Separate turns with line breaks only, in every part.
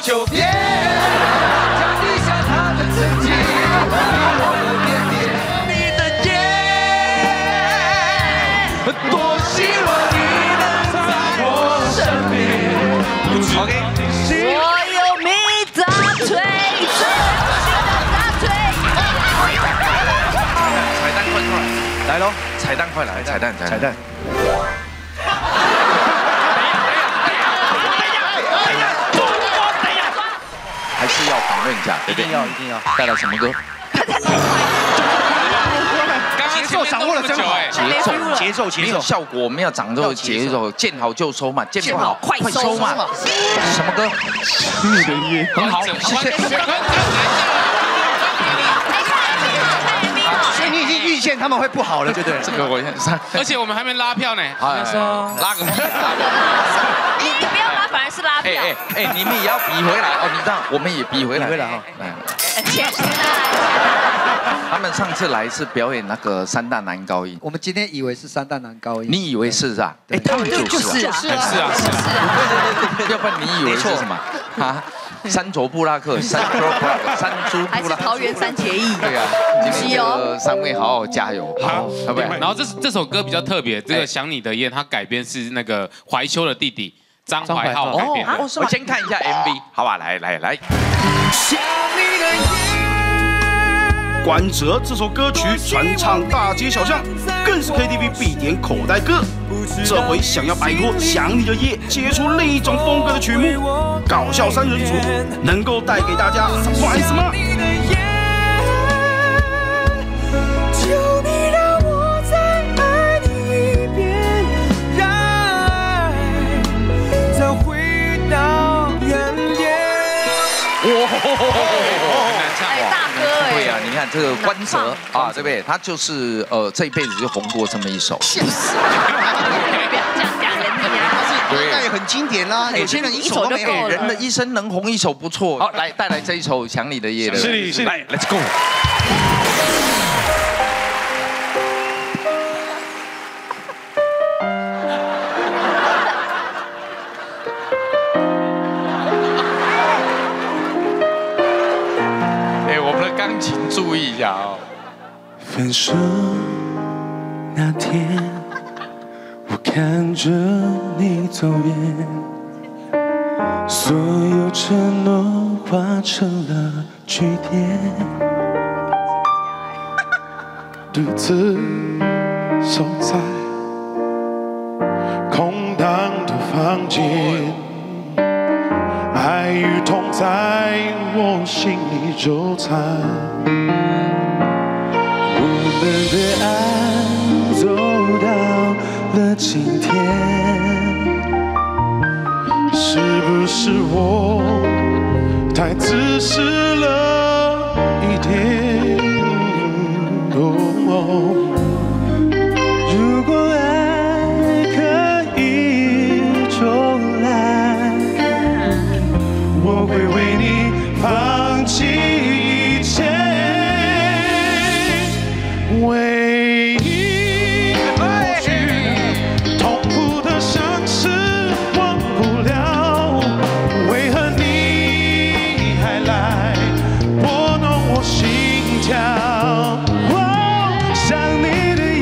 就别讲一下他的曾经，你我的点点，你的夜，多希望你能在我身边。OK，
我有蜜大腿，最有大腿。
彩蛋快出来，来喽！彩蛋快来，彩蛋。还是要访问一下，对不对？一定要。带来什么歌？
节奏掌握的真好，节奏，
没有效果，没有掌握节奏，见好就收嘛，见不好快收嘛。什么歌？你的夜很好，谢谢。
所以你已经预见他们会不好了，对不对？
这个我上，
而且我们还没拉票呢。
拉个。
你不要拉，反而是拉票。
你们也要比回来哦，你知道，我们也比回来哈。他们上次来是表演那个三大男高音，
我们今天以为是三大男高音，
你以为是啊？他们就是啊，
是啊，
要不然你以为是什么啊？山卓布拉克，山猪
还是桃园三结义？
对啊，今天这个三位好好加油，好，好不好？
然后这首歌比较特别，这个《想你的夜》，它改编是那个怀修的弟弟张怀浩改编的。
我先看一下 MV， 好吧？来。
关喆这首歌曲传唱大街小巷，更是 KTV 必点口袋歌。这回想要摆脱《想你的夜》，接出另一种风格的曲目，搞笑三人组能够带给大家 surprise 吗？
求你让我再爱你一遍，让爱再回到原点。
对呀，你看这个关喆啊，对不对？他就是这一辈子就红过这么一首。
不要这样讲人家。
对，那也很经典啦。有些人一首都没有，
人的一生能红一首不错。好，来带来这一首《想你的夜》的。
是
来 ，Let's go。钢琴注意一下哦。
分手那天，我看着你走远，所有承诺化成了句点，独自守在空荡的房间，爱与痛在我心里纠缠，我们的爱走到了今天，是不是我太自私了一点？如果爱可以重来，我会为你放弃一切，唯一过去痛苦的相思忘不了，为何你还来拨弄我心跳？想你的夜，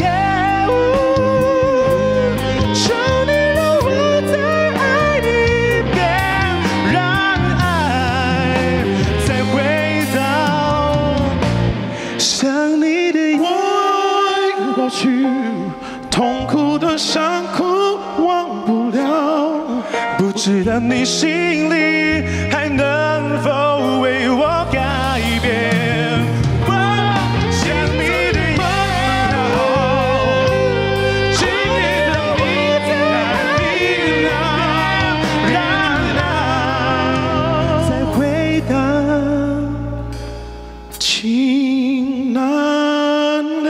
求你让我再爱你一遍，让爱再回到想你的夜。过去痛苦的伤口忘不了，不知道你心里还能否为我改变。情难了。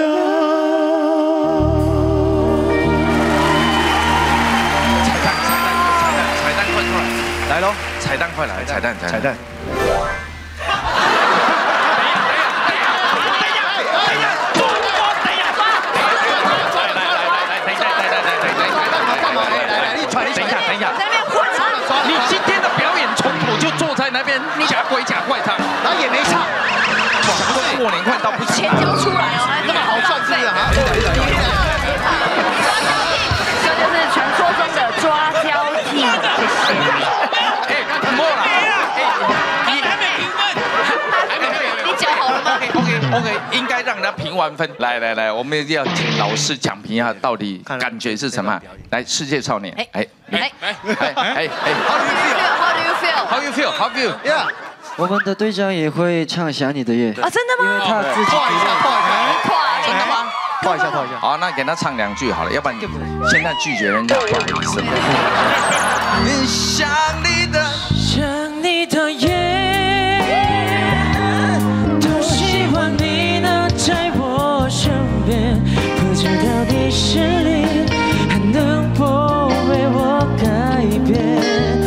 彩蛋快出来，来喽！彩蛋快来，彩蛋。等一下，你今天的表演从头就坐在那边假鬼假怪唱，
然后也没唱，
想说过年快到不行，
钱交出来哦，
那么好赚是不是啊？
这就是传说中的抓交替，谢谢。
哎，看莫了，
你脚好了吗
？OK， 应该让他评完分。来，我们一定要请老师讲评一下，到底感觉是什么？来，世界少年，
哎
How do you feel？
我们的队长也会唱《想你的夜》
啊，真的
因为
吗？
他自己
画一下，
真的吗？
画一下。
好，那给他唱2句好了，要不然现在拒绝人家不好意思。
想你的夜，多希望你能在我身边，不知道你心里还能否为我改变。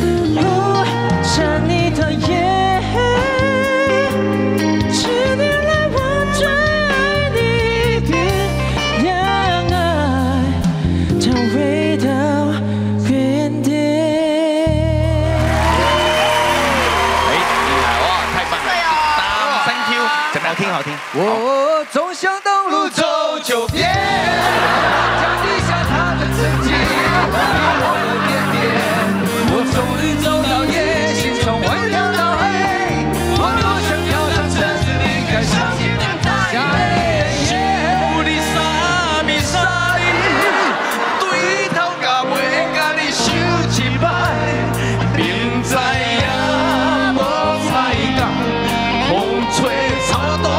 想你的夜，10年来我最爱你一遍，让爱它回到原点。
好听。
我总想当路走九遍，将地下他的曾经，我的点点，我从日走到夜，心从晚跳到黑，我多想跳上车子离开伤心的大夜。有你啥咪啥哩，对头甲尾甲你想一摆，明知影无彩讲，风吹草动。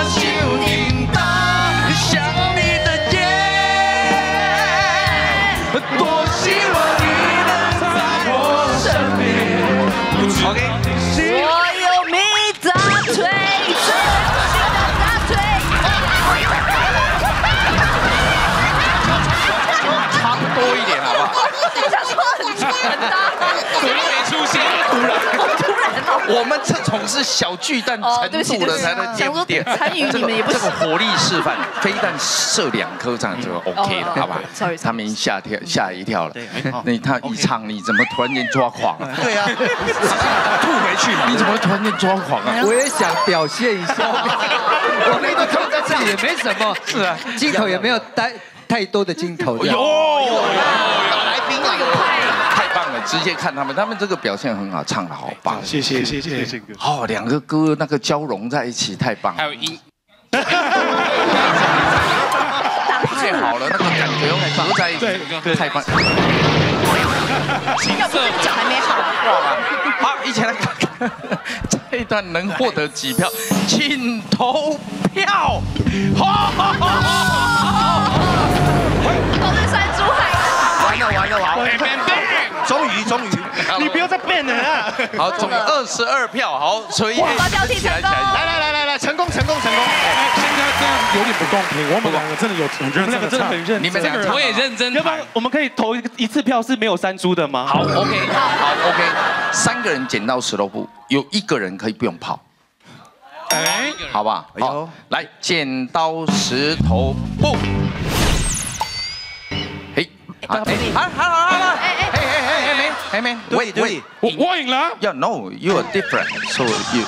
我有米大腿，大腿。
唱多一点好不好？
想说很大，
怎么没出现？突然
哦。
我们这种是小巨蛋程度的才能点点，
参与你们也不
这个火力示范，飞弹射2颗这样就 OK 了，好吧？他们吓一跳了。他一唱，你怎么突然间抓狂啊？
对啊，吐回去嘛。
你怎么突然间抓狂啊？
我也想表现一下，我们都坐在这里也没什么，
是啊，
镜头也没有太多的镜头。
有
来宾啊，
太棒了！直接看他们这个表现很好，唱得好棒。
谢谢哥。
哦，2个歌那个交融在一起，太棒了。
还有音，
太好了，那个感觉合在一起，太棒。
要不是脚还没好。
好，一起来看看这一段能获得几票，请投票。
都是山猪海
完了，终于，
你不要再变了啊！
好，总22票，好，所以
抓交替成功。
来，成功。
现在这样有点不公平，我们2个真的有很认真的唱，
你们2个
我也认真。
要不然我们可以投一次票是没有山猪的吗？
好 ，OK， 3个人剪刀石头布，有1个人可以不用跑，好不好？好，来剪刀石头布。好，Hey man, wait.
我赢了。
Yeah, no, you are different, so you.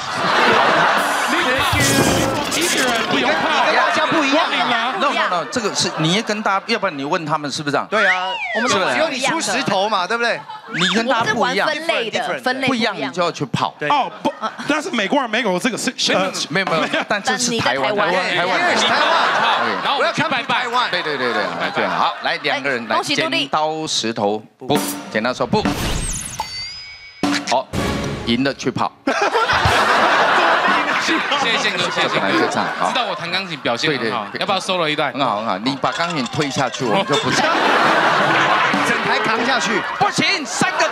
一个人不用怕，
跟大家不一样
啊。
No， 这个是你也跟大家，要不然你问他们是不是这样？
对啊，我们只有你出石头嘛，对不对？
你跟大家不一样，
分类的，
不一样你就要去跑。
哦不，但是美国人没有这个是
没有，但这是台湾，
然后我要去拜拜。
对，好，来2个人来剪刀石头布，剪刀石头布。好，赢了去跑。
谢谢哥，谢谢哥。
知
道我弹钢琴表现很好，要不要 solo 一段？
很好，你把钢琴推下去，我们就不唱。
整台扛下去，
不行，3个